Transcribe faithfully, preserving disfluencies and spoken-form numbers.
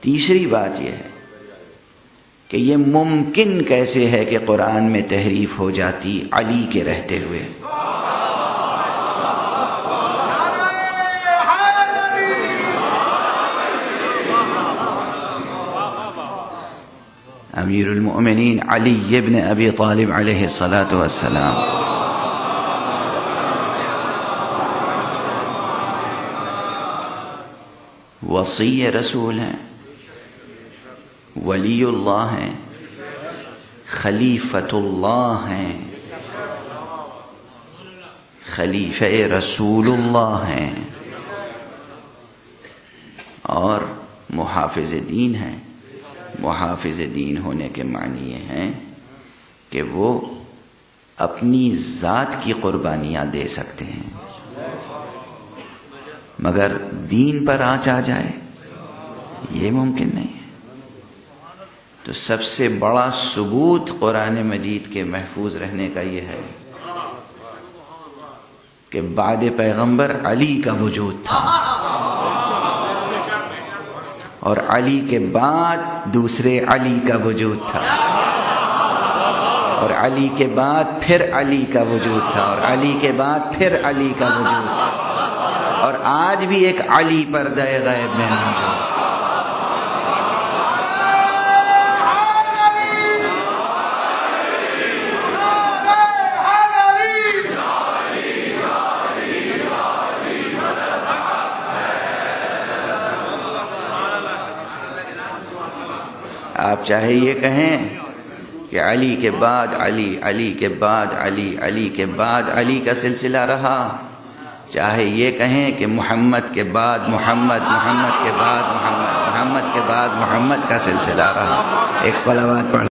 تیسری بات یہ ہے کہ یہ ممکن کیسے ہے کہ قرآن میں تحریف ہو جاتی علی کے رہتے ہوئے؟ امیر المؤمنین علی ابن ابی طالب علیہ الصلاۃ والسلام وصی رسول ہیں، ولی اللہ ہیں، خلیفۃ اللہ ہیں، خلیفہ رسول اللہ ہیں، اور محافظ دین ہیں۔ محافظ دین ہونے کے معنی یہ ہیں کہ وہ اپنی ذات کی قربانیاں دے سکتے ہیں، مگر دین پر آنچ آ جائے یہ ممکن نہیں ہے۔ تو سب سے بڑا ثبوت قرآن مجید کے محفوظ رہنے کا یہ ہے کہ بعد پیغمبر علی کا وجود تھا، اور علی کے بعد دوسرے علی کا وجود تھا، اور علی کے بعد پھر علی کا وجود تھا، اور علی کے بعد پھر علی کا وجود تھا، اور آج بھی ایک علی پردہ غیب میں موجود۔ آپ چاہے یہ کہیں کہ علی کے بعد علی، علی کے بعد علی، علی کے بعد علی کا سلسلہ رہا، چاہے یہ کہیں کہ محمد کے بعد محمد، محمد کے بعد محمد، محمد کے بعد محمد کا سلسلہ رہا۔ ایک صلوات پڑھ